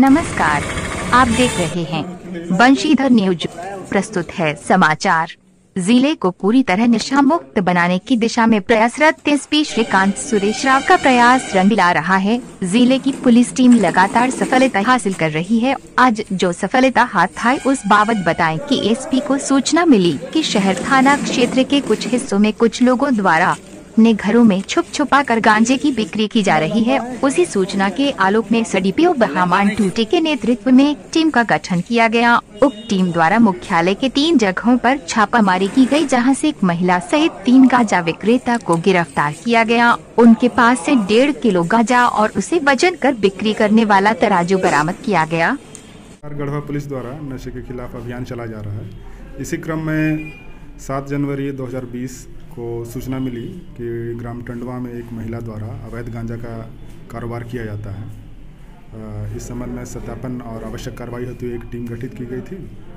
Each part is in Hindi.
नमस्कार, आप देख रहे हैं बंशीधर न्यूज। प्रस्तुत है समाचार। जिले को पूरी तरह नशा मुक्त बनाने की दिशा में प्रयासरत एसपी श्रीकांत सुरेश राव का प्रयास रंग ला रहा है। जिले की पुलिस टीम लगातार सफलता हासिल कर रही है। आज जो सफलता हाथ आई उस बाबत बताएं कि एसपी को सूचना मिली कि शहर थाना क्षेत्र के कुछ हिस्सों में कुछ लोगों द्वारा अपने घरों में छुप छुपा कर गांजे की बिक्री की जा रही है। उसी सूचना के आलोक में सडीपीओ बहामान टूटे के नेतृत्व में एक टीम का गठन किया गया। उक्त टीम द्वारा मुख्यालय के 3 जगहों पर छापामारी की गई, जहां से एक महिला सहित 3 गांजा विक्रेता को गिरफ्तार किया गया। उनके पास से 1.5 किलो गांजा और उसे वजन कर बिक्री करने वाला तराजू बरामद किया गया। गढ़वा पुलिस द्वारा नशे के खिलाफ अभियान चलाया जा रहा है। इसी क्रम में 7 जनवरी 2020 को सूचना मिली कि ग्राम टंडवा में एक महिला द्वारा अवैध गांजा का कारोबार किया जाता है। इस संबंध में सत्यापन और आवश्यक कार्रवाई हेतु एक टीम गठित की गई थी।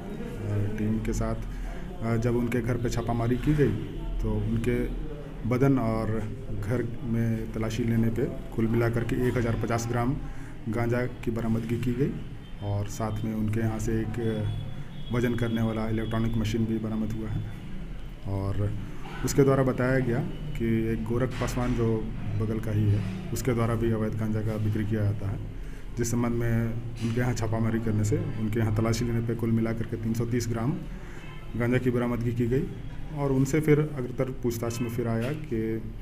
टीम के साथ जब उनके घर पर छापामारी की गई तो उनके बदन और घर में तलाशी लेने पे कुल मिलाकर के 1050 ग्राम गांजा की बरामदगी की गई और साथ में उनके यहाँ से एक वजन करने वाला इलेक्ट्रॉनिक मशीन भी बरामद हुआ है। और उसके द्वारा बताया गया कि एक गोरख पासवान जो बगल का ही है उसके द्वारा भी अवैध गांजा का बिक्री किया जाता है, जिस संबंध में उनके यहाँ छापामारी करने से उनके यहाँ तलाशी लेने पे कुल मिलाकर के 330 ग्राम गांजा की बरामदगी की गई। और उनसे फिर अग्रतर पूछताछ में फिर आया कि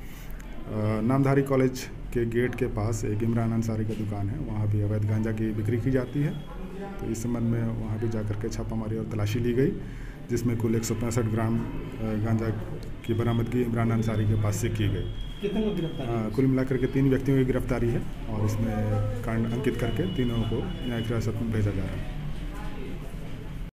नामधारी कॉलेज के गेट के पास एक इमरान अंसारी का दुकान है, वहाँ भी अवैध गांजा की बिक्री की जाती है। तो इस संबंध में वहाँ भी जाकर के छापामारी और तलाशी ली गई, जिसमें कुल 165 ग्राम गांजा की बरामदगी इमरान अंसारी के पास से की गई। कितने लोग गिरफ्तार? कुल मिलाकर के 3 व्यक्तियों की गिरफ्तारी है और इसमें कांड अंकित करके तीनों को न्यायिक हिरासत में भेजा जा रहा है।